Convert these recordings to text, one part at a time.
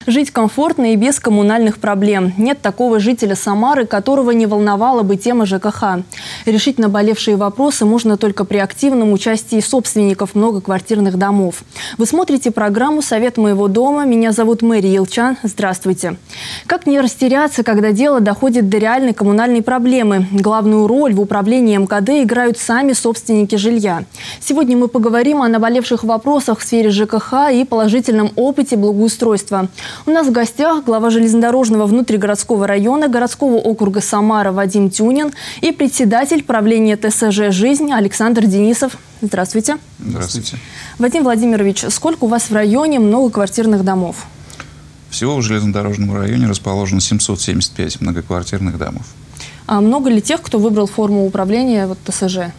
Жить комфортно и без коммунальных проблем. Нет такого жителя Самары, которого не волновала бы тема ЖКХ. Решить наболевшие вопросы можно только при активном участии собственников многоквартирных домов. Вы смотрите программу «Совет моего дома». Меня зовут Мэри Елчан. Здравствуйте. Как не растеряться, когда дело доходит до реальной коммунальной проблемы? Главную роль в управлении МКД играют сами собственники жилья. Сегодня мы поговорим о наболевших вопросах в сфере ЖКХ и положительном опыте благоустройства. У нас в гостях глава железнодорожного внутригородского района городского округа Самара Вадим Тюнин и председатель правления ТСЖ «Жизнь» Александр Денисов. Здравствуйте. Здравствуйте. Вадим Владимирович, сколько у вас в районе многоквартирных домов? Всего в железнодорожном районе расположено 775 многоквартирных домов. А много ли тех, кто выбрал форму управления ТСЖ?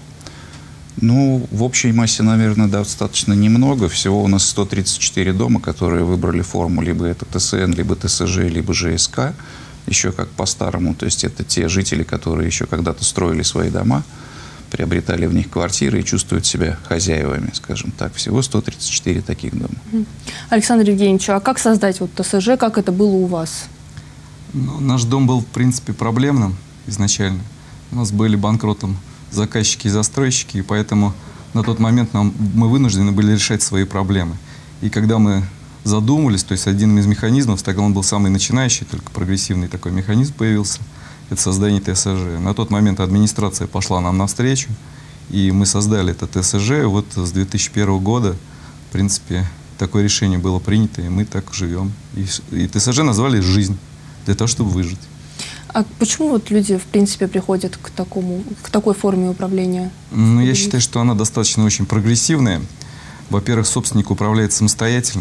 Ну, в общей массе, наверное, достаточно немного. Всего у нас 134 дома, которые выбрали форму либо это ТСН, либо ТСЖ, либо ЖСК. Еще как по-старому. То есть это те жители, которые еще когда-то строили свои дома, приобретали в них квартиры и чувствуют себя хозяевами, скажем так. Всего 134 таких дома. Александр Евгеньевич, а как создать ТСЖ, как это было у вас? Ну, наш дом был, в принципе, проблемным изначально. У нас были банкротом заказчики и застройщики, и поэтому на тот момент мы вынуждены были решать свои проблемы. И когда мы задумались, то есть один из механизмов, так он был самый начинающий, только прогрессивный такой механизм появился, это создание ТСЖ. На тот момент администрация пошла нам навстречу, и мы создали это ТСЖ. Вот с 2001 года, в принципе, такое решение было принято, и мы так живем. И ТСЖ назвали «Жизнь», для того, чтобы выжить. А почему вот люди, в принципе, приходят к такой форме управления? Ну, я считаю, что она достаточно очень прогрессивная. Во-первых, собственник управляет самостоятельно,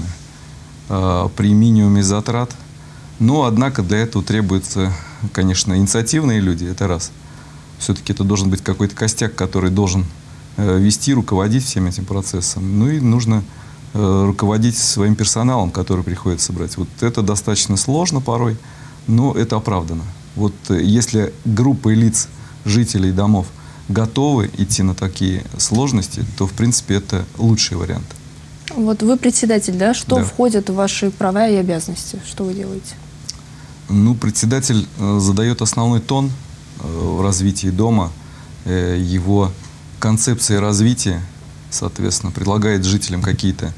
при минимуме затрат. Но, однако, для этого требуются, конечно, инициативные люди, это раз. Все-таки это должен быть какой-то костяк, который должен вести, руководить всем этим процессом. Ну и нужно руководить своим персоналом, который приходится брать. Вот это достаточно сложно порой, но это оправдано. Вот если группа лиц, жителей домов готовы идти на такие сложности, то, в принципе, это лучший вариант. Вот вы председатель, да? Что Да. входит в ваши права и обязанности? Что вы делаете? Ну, председатель задает основной тон в развитии дома, его концепции развития, соответственно, предлагает жителям какие-то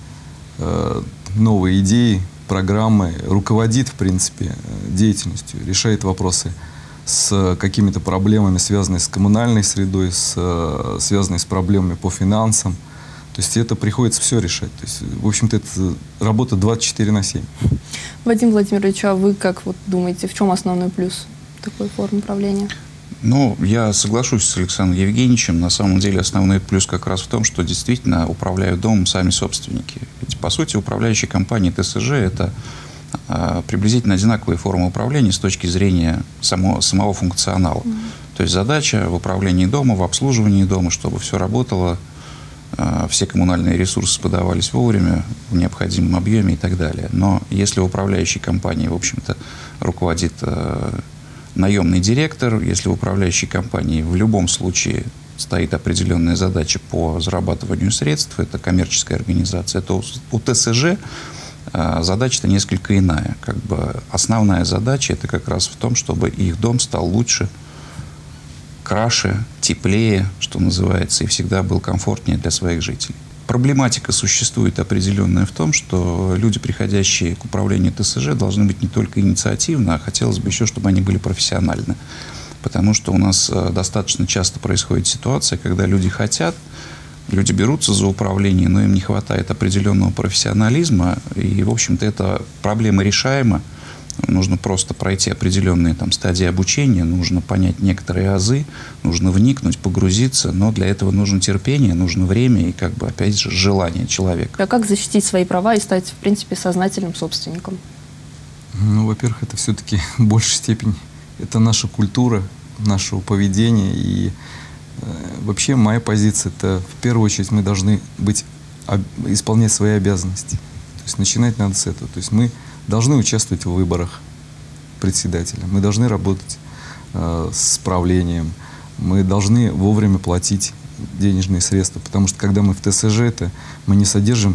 новые идеи, программы, руководит, в принципе, деятельностью, решает вопросы с какими-то проблемами, связанными с коммунальной средой, связанными с проблемами по финансам. То есть это приходится все решать. То есть, в общем-то, это работа 24/7. Вадим Владимирович, а вы как вот думаете, в чем основной плюс такой формы управления? Ну, я соглашусь с Александром Евгеньевичем. На самом деле основной плюс как раз в том, что действительно управляют домом сами собственники. Ведь, по сути, управляющие компании ТСЖ – это приблизительно одинаковые формы управления с точки зрения самого функционала. То есть задача в управлении дома, в обслуживании дома, чтобы все работало, все коммунальные ресурсы подавались вовремя, в необходимом объеме и так далее. Но если управляющей компанией, в общем-то, руководит наемный директор, если в управляющей компании в любом случае стоит определенная задача по зарабатыванию средств, это коммерческая организация, то у ТСЖ задача-то несколько иная. Как бы основная задача это как раз в том, чтобы их дом стал лучше, краше, теплее, что называется, и всегда был комфортнее для своих жителей. Проблематика существует определенная в том, что люди, приходящие к управлению ТСЖ, должны быть не только инициативны, а хотелось бы еще, чтобы они были профессиональны. Потому что у нас достаточно часто происходит ситуация, когда люди хотят, люди берутся за управление, но им не хватает определенного профессионализма, и, в общем-то, эта проблема решаема. Нужно просто пройти определенные стадии обучения, нужно понять некоторые азы, нужно вникнуть, погрузиться, но для этого нужно терпение, нужно время и, опять же, желание человека. А как защитить свои права и стать, в принципе, сознательным собственником? Ну, во-первых, это все-таки в большей степени это наша культура, нашего поведения. И вообще моя позиция, это в первую очередь мы должны исполнять свои обязанности. То есть начинать надо с этого. То есть мы должны участвовать в выборах председателя, мы должны работать с правлением, мы должны вовремя платить денежные средства, потому что когда мы в ТСЖ, мы не содержим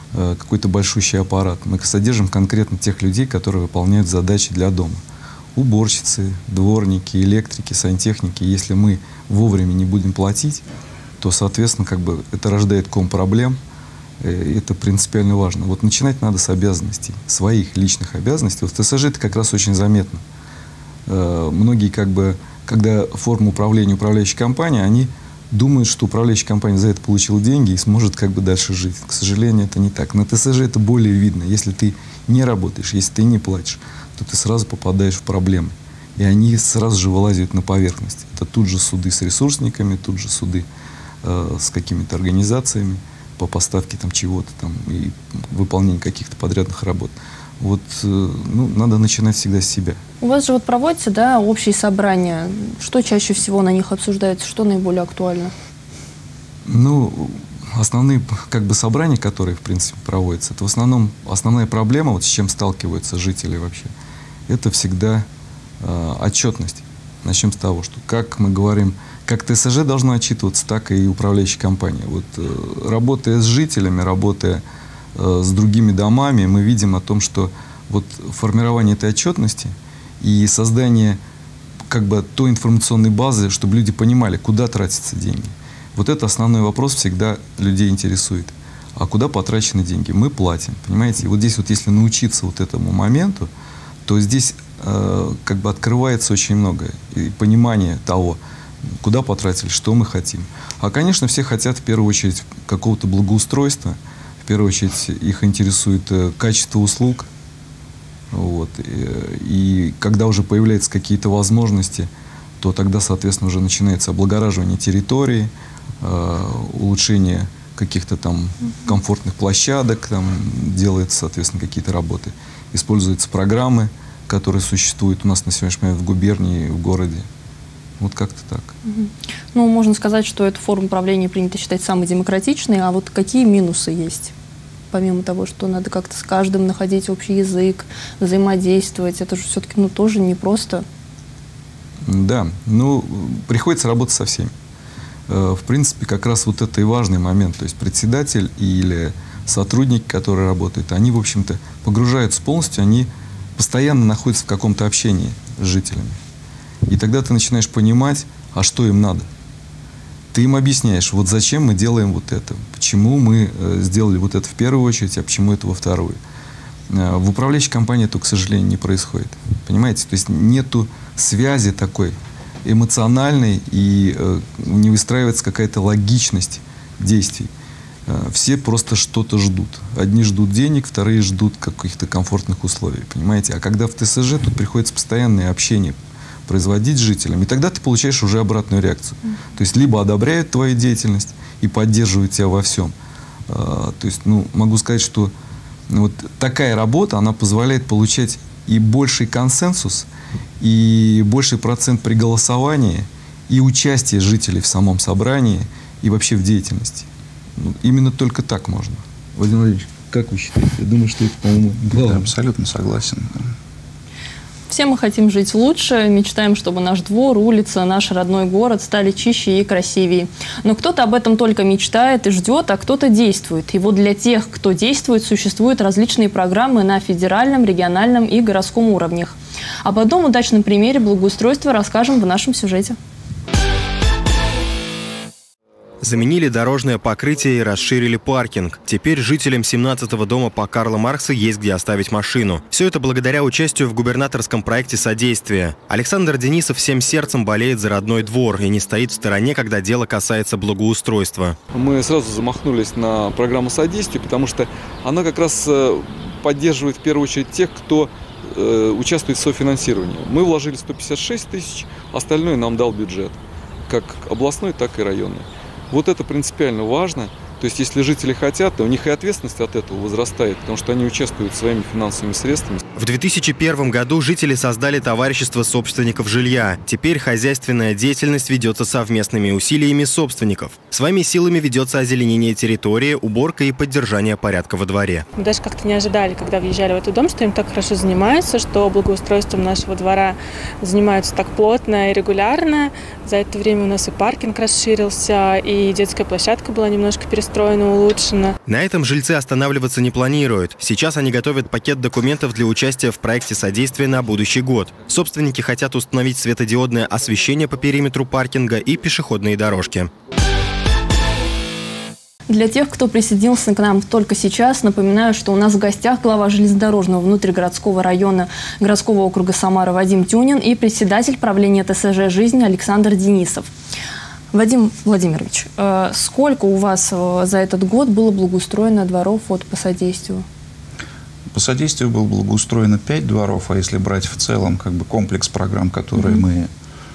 какой-то большущий аппарат. Мы содержим конкретно тех людей, которые выполняют задачи для дома. Уборщицы, дворники, электрики, сантехники. Если мы вовремя не будем платить, то, соответственно, это рождает ком проблем. Это принципиально важно. Вот начинать надо с обязанностей, своих личных обязанностей. Вот в ТСЖ это как раз очень заметно. Многие, когда форма управления управляющей компанией, они думают, что управляющая компания за это получила деньги и сможет дальше жить. К сожалению, это не так. На ТСЖ это более видно. Если ты не работаешь, если ты не платишь, то ты сразу попадаешь в проблемы. И они сразу же вылазят на поверхность. Это тут же суды с ресурсниками, тут же суды с какими-то организациями по поставке чего-то и выполнению каких-то подрядных работ. Надо начинать всегда с себя. У вас же проводятся, да, общие собрания. Что чаще всего на них обсуждается, что наиболее актуально? Основные собрания, которые, в принципе, проводятся, это в основном основная проблема, с чем сталкиваются жители вообще, это всегда отчетность. Начнем с того, что, как мы говорим, как ТСЖ должно отчитываться, так и управляющая компания. Работая с жителями, работая с другими домами, мы видим о том, что формирование этой отчетности и создание той информационной базы, чтобы люди понимали, куда тратятся деньги. Это основной вопрос всегда людей интересует. А куда потрачены деньги? Мы платим, понимаете? И здесь если научиться этому моменту, то здесь открывается очень многое. И понимание того, куда потратили, что мы хотим. А, конечно, все хотят в первую очередь какого-то благоустройства. В первую очередь их интересует качество услуг. И когда уже появляются какие-то возможности, то тогда, соответственно, уже начинается облагораживание территории, улучшение каких-то комфортных площадок, делаются, соответственно, какие-то работы. Используются программы, которые существуют у нас на сегодняшний момент в губернии, в городе. Как-то так. Можно сказать, что эту форму управления принято считать самой демократичной, а какие минусы есть? Помимо того, что надо как-то с каждым находить общий язык, взаимодействовать, это же все-таки тоже непросто. Да, приходится работать со всеми. В принципе, как раз это и важный момент. То есть председатель или сотрудники, которые работают, они, в общем-то, погружаются полностью, они постоянно находятся в каком-то общении с жителями. И тогда ты начинаешь понимать, а что им надо. Ты им объясняешь, зачем мы делаем это, почему мы сделали это в первую очередь, а почему это во вторую. В управляющей компании это, к сожалению, не происходит. Понимаете? То есть нету связи такой эмоциональной и не выстраивается какая-то логичность действий. Все просто что-то ждут. Одни ждут денег, вторые ждут каких-то комфортных условий. Понимаете? А когда в ТСЖ, тут приходится постоянное общение производить с жителями, и тогда ты получаешь уже обратную реакцию. То есть либо одобряют твою деятельность и поддерживают тебя во всем. То есть, могу сказать, что такая работа, она позволяет получать и больший консенсус, и больший процент при голосовании, и участие жителей в самом собрании, и вообще в деятельности. Именно только так можно. Владимир Владимирович, как вы считаете? Я думаю, что это, по-моему, главное. Да, абсолютно согласен. Все мы хотим жить лучше, мечтаем, чтобы наш двор, улица, наш родной город стали чище и красивее. Но кто-то об этом только мечтает и ждет, а кто-то действует. И для тех, кто действует, существуют различные программы на федеральном, региональном и городском уровнях. Об одном удачном примере благоустройства расскажем в нашем сюжете. Заменили дорожное покрытие и расширили паркинг. Теперь жителям 17-го дома по Карла Маркса есть где оставить машину. Все это благодаря участию в губернаторском проекте «Содействие». Александр Денисов всем сердцем болеет за родной двор и не стоит в стороне, когда дело касается благоустройства. Мы сразу замахнулись на программу «Содействие», потому что она как раз поддерживает в первую очередь тех, кто участвует в софинансировании. Мы вложили 156 тысяч, остальное нам дал бюджет, как областной, так и районный. Это принципиально важно. То есть, если жители хотят, то у них и ответственность от этого возрастает, потому что они участвуют своими финансовыми средствами. В 2001 году жители создали товарищество собственников жилья. Теперь хозяйственная деятельность ведется совместными усилиями собственников. Своими силами ведется озеленение территории, уборка и поддержание порядка во дворе. Мы даже как-то не ожидали, когда въезжали в этот дом, что им так хорошо занимаются, что благоустройством нашего двора занимаются так плотно и регулярно. За это время у нас и паркинг расширился, и детская площадка была немножко перестроена, улучшена. На этом жильцы останавливаться не планируют. Сейчас они готовят пакет документов для участия в проекте содействия на будущий год. Собственники хотят установить светодиодное освещение по периметру паркинга и пешеходные дорожки. Для тех, кто присоединился к нам только сейчас, напоминаю, что у нас в гостях глава железнодорожного внутригородского района городского округа Самара Вадим Тюнин и председатель правления ТСЖ «Жизнь» Александр Денисов. Вадим Владимирович, сколько у вас за этот год было благоустроено дворов по содействию? По содействию было благоустроено 5 дворов, а если брать в целом комплекс программ, которые мы,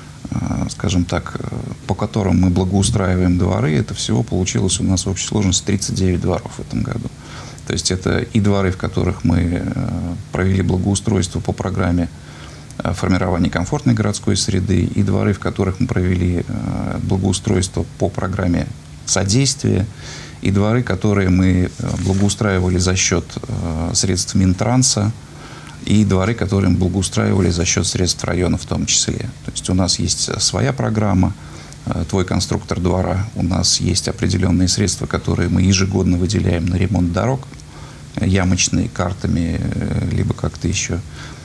скажем так, по которым мы благоустраиваем дворы, это всего получилось у нас в общей сложности 39 дворов в этом году. То есть это и дворы, в которых мы провели благоустройство по программе формирования комфортной городской среды, и дворы, в которых мы провели благоустройство по программе содействия, и дворы, которые мы благоустраивали за счет средств Минтранса, и дворы, которые мы благоустраивали за счет средств района в том числе. То есть у нас есть своя программа «Твой конструктор двора», у нас есть определенные средства, которые мы ежегодно выделяем на ремонт дорог, ямочные, картами, либо как-то еще.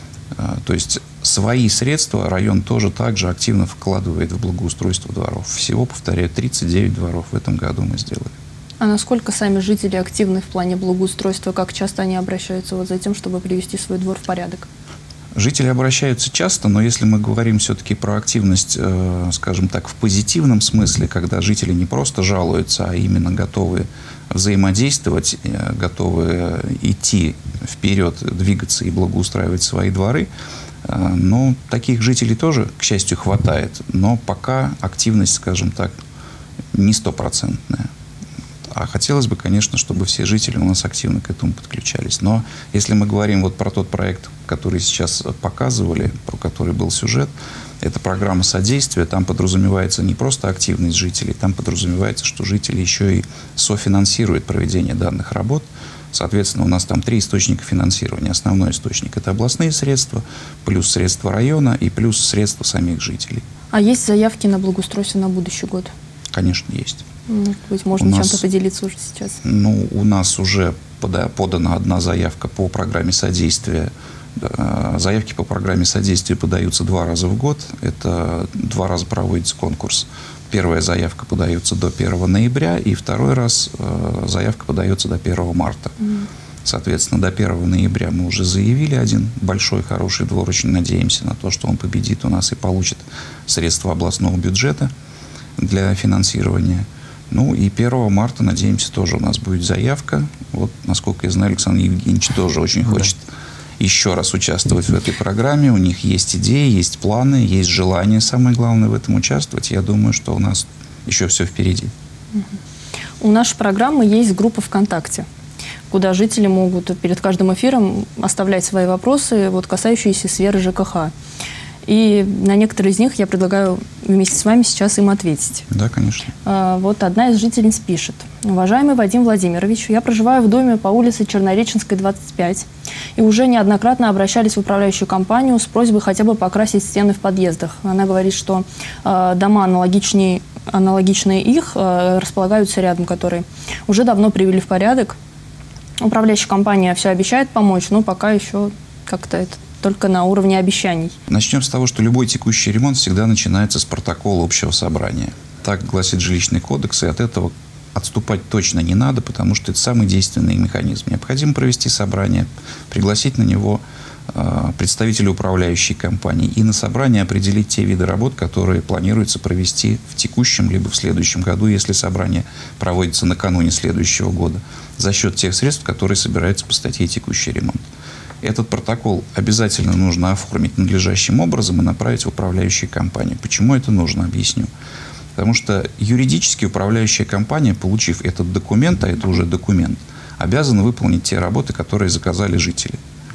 То есть свои средства район тоже также активно вкладывает в благоустройство дворов. Всего, повторяю, 39 дворов в этом году мы сделали. А насколько сами жители активны в плане благоустройства? Как часто они обращаются за тем, чтобы привести свой двор в порядок? Жители обращаются часто, но если мы говорим все-таки про активность, скажем так, в позитивном смысле, когда жители не просто жалуются, а именно готовы взаимодействовать, готовы идти вперед, двигаться и благоустраивать свои дворы, но таких жителей тоже, к счастью, хватает. Но пока активность, скажем так, не стопроцентная. А хотелось бы, конечно, чтобы все жители у нас активно к этому подключались. Но если мы говорим про тот проект, который сейчас показывали, про который был сюжет, это программа содействия, там подразумевается не просто активность жителей, там подразумевается, что жители еще и софинансируют проведение данных работ. Соответственно, у нас там 3 источника финансирования. Основной источник – это областные средства, плюс средства района и плюс средства самих жителей. А есть заявки на благоустройство на будущий год? Конечно, есть. Может быть, можно чем-то поделиться уже сейчас? У нас уже подана одна заявка по программе содействия. Заявки по программе содействия подаются 2 раза в год. Это 2 раза проводится конкурс. Первая заявка подается до 1 ноября, и второй раз заявка подается до 1 марта. Соответственно, до 1 ноября мы уже заявили один большой, хороший двор. Очень надеемся на то, что он победит у нас и получит средства областного бюджета для финансирования. И 1 марта, надеемся, тоже у нас будет заявка. Насколько я знаю, Александр Евгеньевич тоже очень хочет еще раз участвовать в этой программе. У них есть идеи, есть планы, есть желание, самое главное, в этом участвовать. Я думаю, что у нас еще все впереди. У нашей программы есть группа ВКонтакте, куда жители могут перед каждым эфиром оставлять свои вопросы, касающиеся сферы ЖКХ. И на некоторые из них я предлагаю вместе с вами сейчас им ответить. Да, конечно. Одна из жительниц пишет. Уважаемый Вадим Владимирович, я проживаю в доме по улице Чернореченской, 25, и уже неоднократно обращались в управляющую компанию с просьбой хотя бы покрасить стены в подъездах. Она говорит, что дома аналогичные их располагаются рядом, которые уже давно привели в порядок. Управляющая компания все обещает помочь, но пока еще как-то это только на уровне обещаний. Начнем с того, что любой текущий ремонт всегда начинается с протокола общего собрания. Так гласит жилищный кодекс, и от этого отступать точно не надо, потому что это самый действенный механизм. Необходимо провести собрание, пригласить на него представителей управляющей компании и на собрании определить те виды работ, которые планируется провести в текущем либо в следующем году, если собрание проводится накануне следующего года, за счет тех средств, которые собираются по статье «Текущий ремонт». Этот протокол обязательно нужно оформить надлежащим образом и направить в управляющую компанию. Почему это нужно, объясню. Потому что юридически управляющая компания, получив этот документ, а это уже документ, обязана выполнить те работы, которые заказали жители.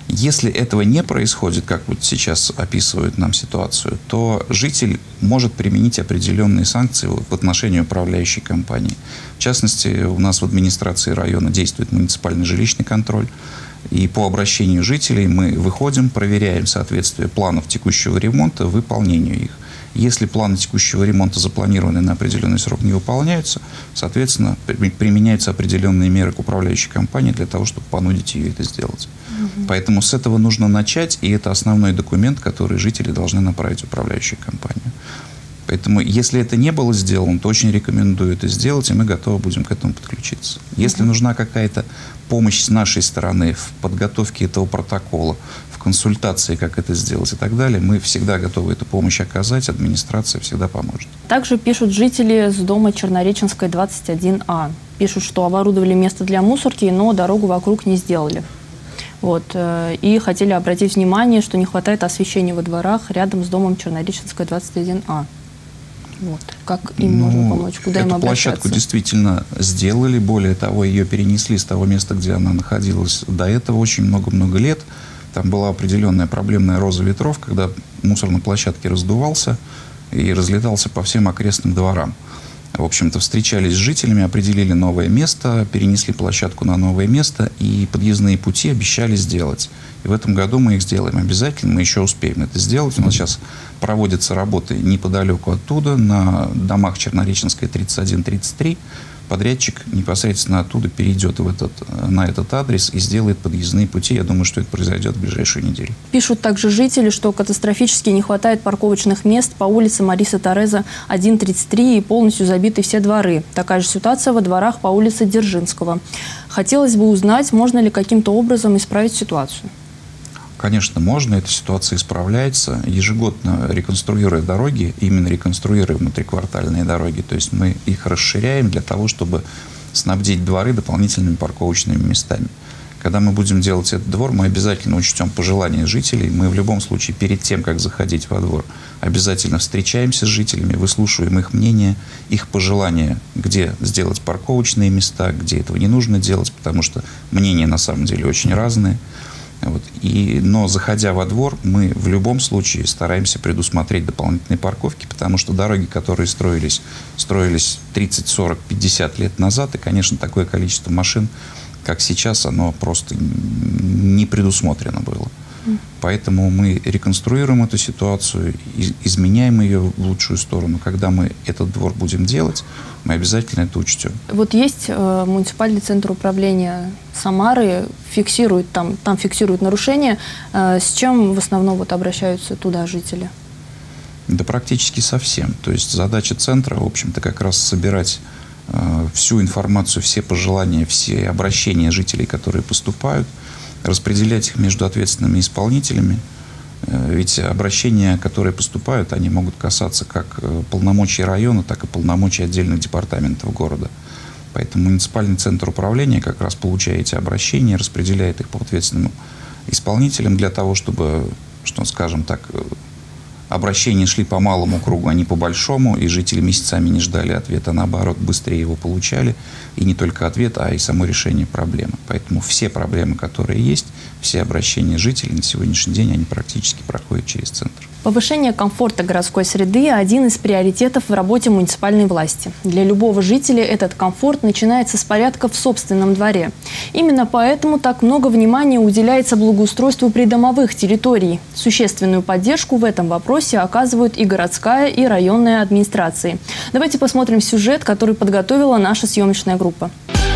Если этого не происходит, как вот сейчас описывают нам ситуацию, то житель может применить определенные санкции в отношении управляющей компании. В частности, у нас в администрации района действует муниципальный жилищный контроль. И по обращению жителей мы выходим, проверяем соответствие планов текущего ремонта выполнению их. Если планы текущего ремонта, запланированные на определенный срок, не выполняются, соответственно, применяются определенные меры к управляющей компании для того, чтобы понудить ее это сделать. Поэтому с этого нужно начать, и это основной документ, который жители должны направить в управляющую компанию. Поэтому, если это не было сделано, то очень рекомендую это сделать, и мы готовы будем к этому подключиться. Если нужна какая-то помощь с нашей стороны в подготовке этого протокола, в консультации, как это сделать и так далее, мы всегда готовы эту помощь оказать, администрация всегда поможет. Также пишут жители с дома Чернореченской, 21А. Пишут, что оборудовали место для мусорки, но дорогу вокруг не сделали. Вот. И хотели обратить внимание, что не хватает освещения во дворах рядом с домом Чернореченской, 21А. Вот. Как им можно помочь? Куда им обращаться? Эту площадку действительно сделали. Более того, ее перенесли с того места, где она находилась до этого очень много-много лет. Там была определенная проблемная роза ветров, когда мусор на площадке раздувался и разлетался по всем окрестным дворам. В общем-то, встречались с жителями, определили новое место, перенесли площадку на новое место и подъездные пути обещали сделать. И в этом году мы их сделаем обязательно, мы еще успеем это сделать. У нас сейчас проводятся работы неподалеку оттуда, на домах Чернореченской 31-33. Подрядчик непосредственно оттуда перейдет на этот адрес и сделает подъездные пути. Я думаю, что это произойдет в ближайшую неделю. Пишут также жители, что катастрофически не хватает парковочных мест по улице Мариса Тереза, 1-33, и полностью забиты все дворы. Такая же ситуация во дворах по улице Дзержинского. Хотелось бы узнать, можно ли каким-то образом исправить ситуацию. Конечно, можно. Эта ситуация исправляется. Ежегодно реконструируя дороги, именно реконструируя внутриквартальные дороги, то есть мы их расширяем для того, чтобы снабдить дворы дополнительными парковочными местами. Когда мы будем делать этот двор, мы обязательно учтем пожелания жителей. Мы в любом случае перед тем, как заходить во двор, обязательно встречаемся с жителями, выслушиваем их мнение, их пожелания, где сделать парковочные места, где этого не нужно делать, потому что мнения на самом деле очень разные. Вот. Но заходя во двор, мы в любом случае стараемся предусмотреть дополнительные парковки, потому что дороги, которые строились 30, 40, 50 лет назад, и, конечно, такое количество машин, как сейчас, оно просто не предусмотрено было. Поэтому мы реконструируем эту ситуацию, изменяем ее в лучшую сторону. Когда мы этот двор будем делать, мы обязательно это учтем. Вот есть муниципальный центр управления Самары, там фиксируют нарушения. С чем в основном обращаются туда жители? Да практически со всем. То есть задача центра, в общем-то, как раз собирать всю информацию, все пожелания, все обращения жителей, которые поступают, распределять их между ответственными исполнителями. Ведь обращения, которые поступают, они могут касаться как полномочий района, так и полномочий отдельных департаментов города. Поэтому муниципальный центр управления как раз, получая эти обращения, распределяет их по ответственным исполнителям для того, чтобы, скажем так, обращения шли по малому кругу, а не по большому, и жители месяцами не ждали ответа, а наоборот, быстрее его получали. И не только ответ, а и само решение проблемы. Поэтому все проблемы, которые есть, все обращения жителей на сегодняшний день, они практически проходят через центр. Повышение комфорта городской среды – один из приоритетов в работе муниципальной власти. Для любого жителя этот комфорт начинается с порядка в собственном дворе. Именно поэтому так много внимания уделяется благоустройству придомовых территорий. Существенную поддержку в этом вопросе оказывают и городская, и районная администрации. Давайте посмотрим сюжет, который подготовила наша съемочная группа.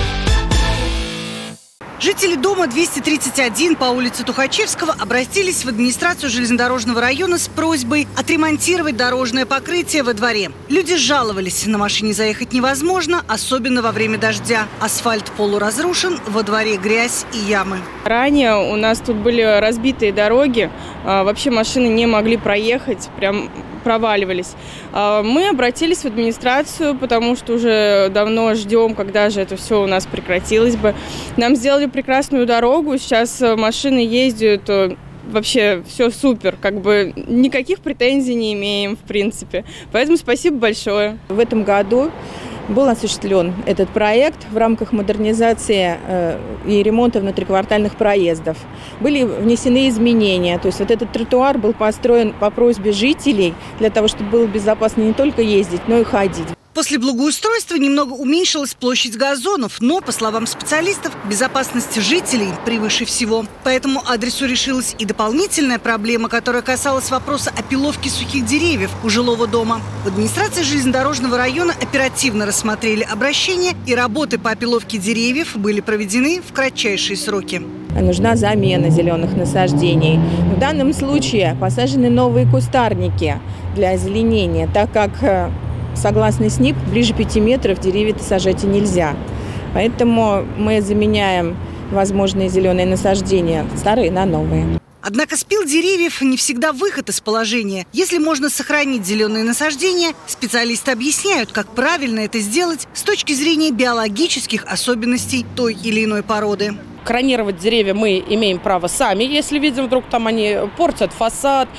Жители дома 231 по улице Тухачевского обратились в администрацию железнодорожного района с просьбой отремонтировать дорожное покрытие во дворе. Люди жаловались, на машине заехать невозможно, особенно во время дождя. Асфальт полуразрушен, во дворе грязь и ямы. Ранее у нас тут были разбитые дороги, вообще машины не могли проехать, прям проваливались. Мы обратились в администрацию, потому что уже давно ждем, когда же это все у нас прекратилось бы. Нам сделали прекрасную дорогу, сейчас машины ездят, вообще все супер, никаких претензий не имеем, в принципе. Поэтому спасибо большое. В этом году был осуществлен этот проект в рамках модернизации и ремонта внутриквартальных проездов. Были внесены изменения, то есть вот этот тротуар был построен по просьбе жителей для того, чтобы было безопасно не только ездить, но и ходить. После благоустройства немного уменьшилась площадь газонов, но, по словам специалистов, безопасность жителей превыше всего. По этому адресу решилась и дополнительная проблема, которая касалась вопроса опиловки сухих деревьев у жилого дома. В администрации железнодорожного района оперативно рассмотрели обращение, и работы по опиловке деревьев были проведены в кратчайшие сроки. Нужна замена зеленых насаждений. В данном случае посажены новые кустарники для озеленения, так как согласно СНИП, ближе 5 метров деревья сажать и нельзя. Поэтому мы заменяем возможные зеленые насаждения старые на новые. Однако спил деревьев не всегда выход из положения. Если можно сохранить зеленые насаждения, специалисты объясняют, как правильно это сделать с точки зрения биологических особенностей той или иной породы. Кронировать деревья мы имеем право сами, если видим, вдруг там они портят фасад,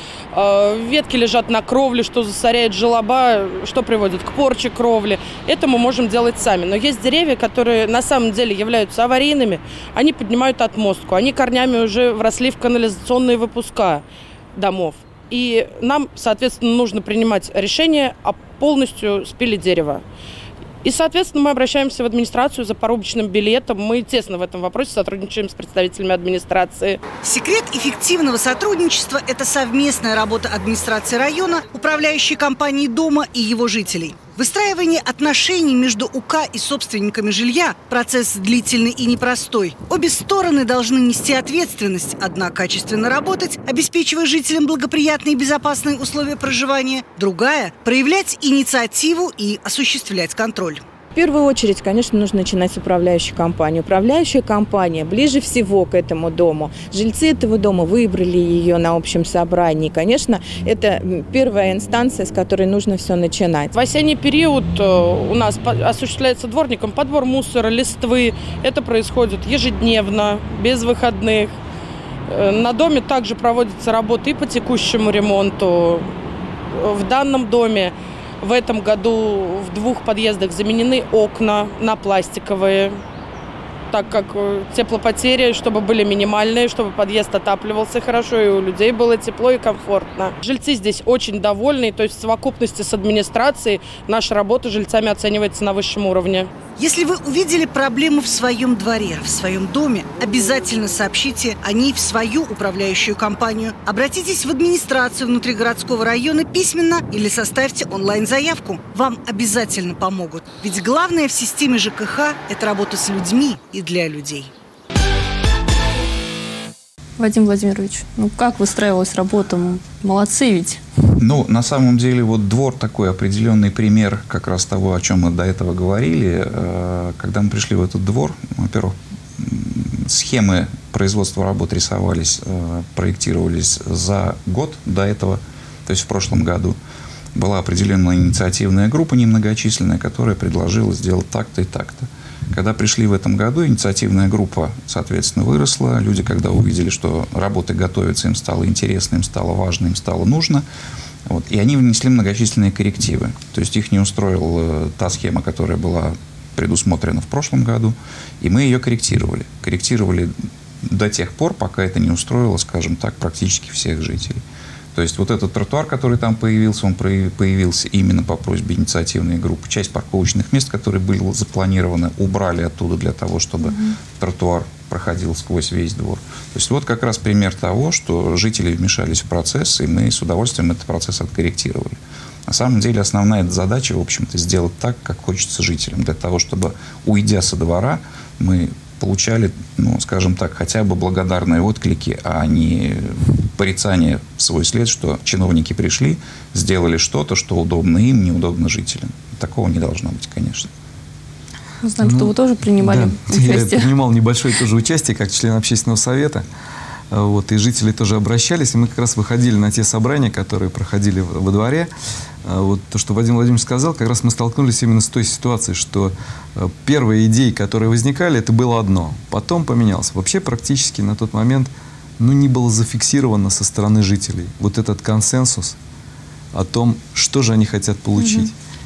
ветки лежат на кровле, что засоряет желоба, что приводит к порче кровли. Это мы можем делать сами. Но есть деревья, которые на самом деле являются аварийными, они поднимают отмостку, они корнями уже вросли в канализационные выпуска домов. И нам, соответственно, нужно принимать решение о полностью спиле дерева. И, соответственно, мы обращаемся в администрацию за порубочным билетом. Мы тесно в этом вопросе сотрудничаем с представителями администрации. Секрет эффективного сотрудничества – это совместная работа администрации района, управляющей компанией дома и его жителей. Выстраивание отношений между УК и собственниками жилья – процесс длительный и непростой. Обе стороны должны нести ответственность. Одна – качественно работать, обеспечивая жителям благоприятные и безопасные условия проживания. Другая – проявлять инициативу и осуществлять контроль. В первую очередь, конечно, нужно начинать с управляющей компании. Управляющая компания ближе всего к этому дому. Жильцы этого дома выбрали ее на общем собрании. Конечно, это первая инстанция, с которой нужно все начинать. В осенний период у нас осуществляется дворником подбор мусора, листвы. Это происходит ежедневно, без выходных. На доме также проводятся работы и по текущему ремонту. В данном доме в этом году в 2 подъездах заменены окна на пластиковые, так как теплопотери, чтобы были минимальные, чтобы подъезд отапливался хорошо, и у людей было тепло и комфортно. Жильцы здесь очень довольны, то есть в совокупности с администрацией наша работа жильцами оценивается на высшем уровне. Если вы увидели проблему в своем дворе, в своем доме, обязательно сообщите о ней в свою управляющую компанию. Обратитесь в администрацию внутригородского района письменно или составьте онлайн-заявку. Вам обязательно помогут. Ведь главное в системе ЖКХ – это работа с людьми и для людей. Вадим Владимирович, ну как выстраивалась работа? Молодцы ведь. Ну, на самом деле, вот двор такой определенный пример как раз того, о чем мы до этого говорили. Когда мы пришли в этот двор, во-первых, схемы производства работ рисовались, проектировались за год до этого, то есть в прошлом году. Была определенная инициативная группа немногочисленная, которая предложила сделать так-то и так-то. Когда пришли в этом году, инициативная группа, соответственно, выросла. Люди, когда увидели, что работы готовятся, им стало интересно, им стало важно, им стало нужно. Вот. И они внесли многочисленные коррективы. То есть их не устроила та схема, которая была предусмотрена в прошлом году. И мы ее корректировали. Корректировали до тех пор, пока это не устроило, скажем так, практически всех жителей. То есть вот этот тротуар, который там появился, он появился именно по просьбе инициативной группы. Часть парковочных мест, которые были запланированы, убрали оттуда для того, чтобы тротуар проходил сквозь весь двор. То есть вот как раз пример того, что жители вмешались в процесс, и мы с удовольствием этот процесс откорректировали. На самом деле основная задача, в общем-то, сделать так, как хочется жителям, для того, чтобы, уйдя со двора, мы получали, ну, скажем так, хотя бы благодарные отклики, а не порицание в свой след, что чиновники пришли, сделали что-то, что удобно им, неудобно жителям. Такого не должно быть, конечно. Мы знаем, что вы тоже принимали участие. Я принимал небольшое тоже участие, как член общественного совета. Вот, и жители тоже обращались, и мы как раз выходили на те собрания, которые проходили во дворе. Вот то, что Вадим Владимирович сказал, как раз мы столкнулись именно с той ситуацией, что первые идеи, которые возникали, это было одно, потом поменялось. Вообще практически на тот момент не было зафиксировано со стороны жителей вот этот консенсус о том, что же они хотят получить.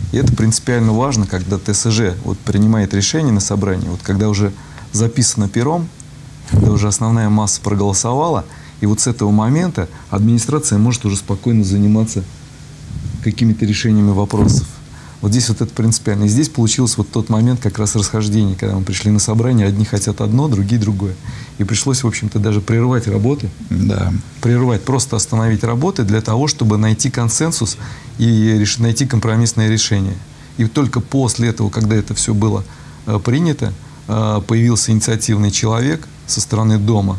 И это принципиально важно, когда ТСЖ вот принимает решение на собрании, вот когда уже записано пером, когда уже основная масса проголосовала, и вот с этого момента администрация может уже спокойно заниматься какими-то решениями вопросов. Вот здесь вот это принципиально. И здесь получился вот тот момент как раз расхождения, когда мы пришли на собрание, одни хотят одно, другие другое. И пришлось, в общем-то, даже прервать работы. Да. Прервать, просто остановить работы для того, чтобы найти консенсус и найти компромиссное решение. И только после этого, когда это все было принято, появился инициативный человек со стороны дома,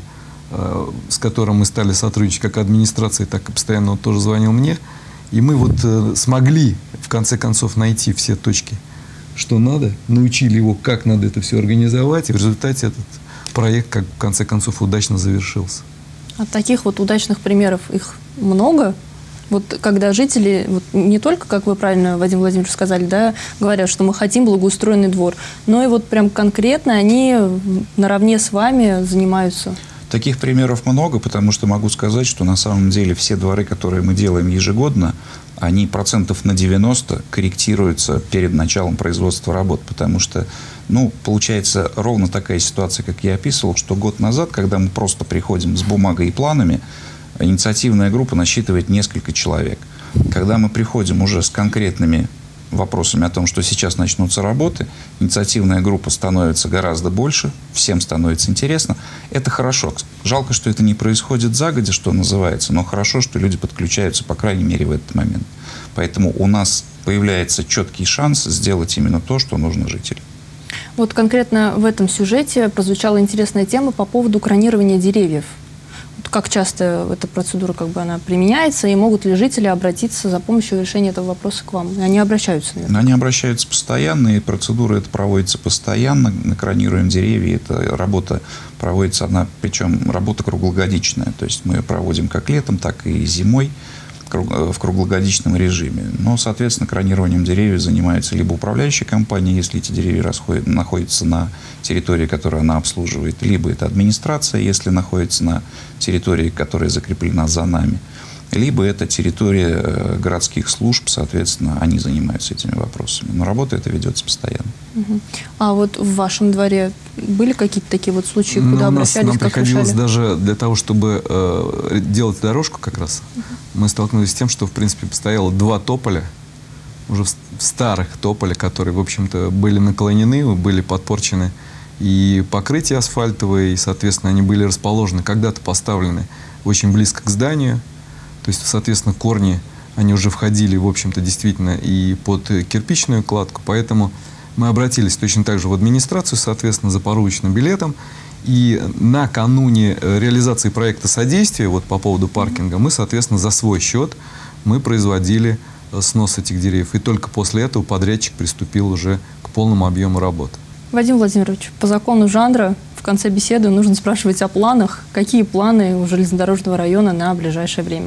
с которым мы стали сотрудничать как администрация, так и постоянно он тоже звонил мне. И мы вот смогли, в конце концов, найти все точки, что надо, научили его, как надо это все организовать, и в результате этот проект, как в конце концов, удачно завершился. А таких вот удачных примеров их много? Вот когда жители, вот не только, как вы правильно, Вадим Владимирович, сказали, да, говорят, что мы хотим благоустроенный двор, но и вот прям конкретно они наравне с вами занимаются. Таких примеров много, потому что могу сказать, что на самом деле все дворы, которые мы делаем ежегодно, они процентов на 90 корректируются перед началом производства работ. Потому что, ну, получается ровно такая ситуация, как я описывал, что год назад, когда мы просто приходим с бумагой и планами, инициативная группа насчитывает несколько человек. Когда мы приходим уже с конкретными вопросами о том, что сейчас начнутся работы, инициативная группа становится гораздо больше, всем становится интересно. Это хорошо. Жалко, что это не происходит загодя, что называется, но хорошо, что люди подключаются, по крайней мере, в этот момент. Поэтому у нас появляется четкий шанс сделать именно то, что нужно жителям. Вот конкретно в этом сюжете прозвучала интересная тема по поводу кронирования деревьев. Как часто эта процедура она применяется, и могут ли жители обратиться за помощью решения этого вопроса к вам? И они обращаются, наверное? Они обращаются постоянно, и процедура эта проводится постоянно. Мы кронируем деревья, эта работа проводится, причем работа круглогодичная. То есть мы ее проводим как летом, так и зимой в круглогодичном режиме. Но, соответственно, кронированием деревьев занимается либо управляющая компания, если эти деревья находятся на территории, которую она обслуживает, либо это администрация, если находится на территории, которая закреплена за нами, либо это территория городских служб, соответственно, они занимаются этими вопросами. Но работа эта ведется постоянно. А вот в вашем дворе были какие-то такие вот случаи, куда обращались, нам как приходилось решали? даже для того, чтобы делать дорожку как раз, мы столкнулись с тем, что, в принципе, стояло 2 тополя, уже старых тополя, которые, в общем-то, были наклонены, были подпорчены и покрытие асфальтовое, и, соответственно, они были расположены, когда-то поставлены очень близко к зданию. То есть, соответственно, корни, они уже входили, в общем-то, действительно и под кирпичную кладку. Поэтому мы обратились точно так же в администрацию, соответственно, за порученным билетом. И накануне реализации проекта содействия, вот по поводу паркинга, мы, соответственно, за свой счет мы производили снос этих деревьев. И только после этого подрядчик приступил уже к полному объему работы. Вадим Владимирович, по закону жанра в конце беседы нужно спрашивать о планах. Какие планы у железнодорожного района на ближайшее время?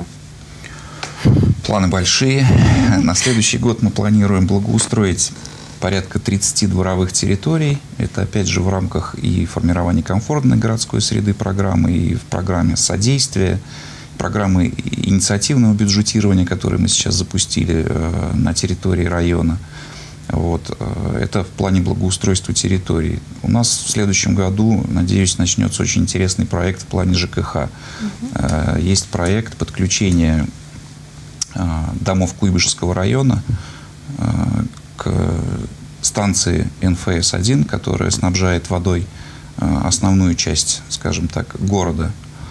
Планы большие. На следующий год мы планируем благоустроить порядка 30 дворовых территорий. Это, опять же, в рамках и формирования комфортной городской среды программы, и в программе содействия, программы инициативного бюджетирования, которые мы сейчас запустили на территории района. Вот. Это в плане благоустройства территорий. У нас в следующем году, надеюсь, начнется очень интересный проект в плане ЖКХ. Есть проект подключения домов Куйбышевского района к станции НФС-1, которая снабжает водой основную часть, скажем так, города.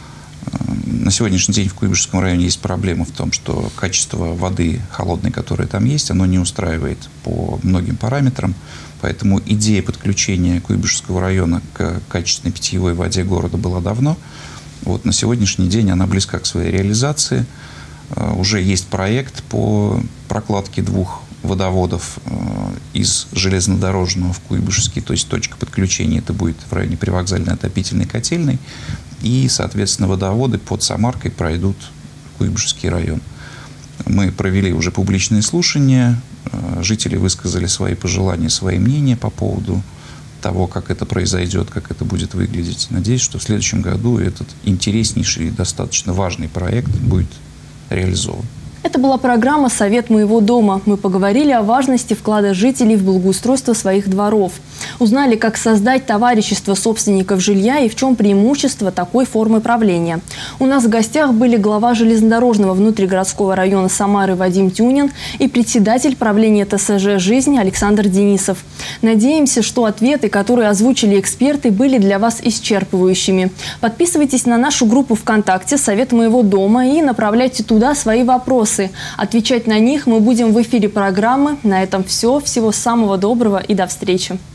На сегодняшний день в Куйбышевском районе есть проблема в том, что качество воды холодной, которая там есть, оно не устраивает по многим параметрам. Поэтому идея подключения Куйбышевского района к качественной питьевой воде города была давно. Вот на сегодняшний день она близка к своей реализации. Уже есть проект по прокладке 2 водоводов из железнодорожного в Куйбышевский, то есть точка подключения это будет в районе привокзальной отопительной котельной, и, соответственно, водоводы под Самаркой пройдут в Куйбышевский район. Мы провели уже публичные слушания, жители высказали свои пожелания, свои мнения по поводу того, как это произойдет, как это будет выглядеть. Надеюсь, что в следующем году этот интереснейший и достаточно важный проект будет реализован. Это была программа «Совет моего дома». Мы поговорили о важности вклада жителей в благоустройство своих дворов. Узнали, как создать товарищество собственников жилья и в чем преимущество такой формы правления. У нас в гостях были глава железнодорожного внутригородского района Самары Вадим Тюнин и председатель правления ТСЖ «Жизнь» Александр Денисов. Надеемся, что ответы, которые озвучили эксперты, были для вас исчерпывающими. Подписывайтесь на нашу группу ВКонтакте «Совет моего дома» и направляйте туда свои вопросы. Отвечать на них мы будем в эфире программы. На этом все. Всего самого доброго и до встречи.